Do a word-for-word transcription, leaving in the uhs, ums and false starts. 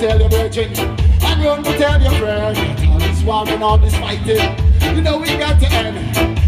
tell your virgin, and run to tell your friend. All this war and all this fighting, you know we got to end.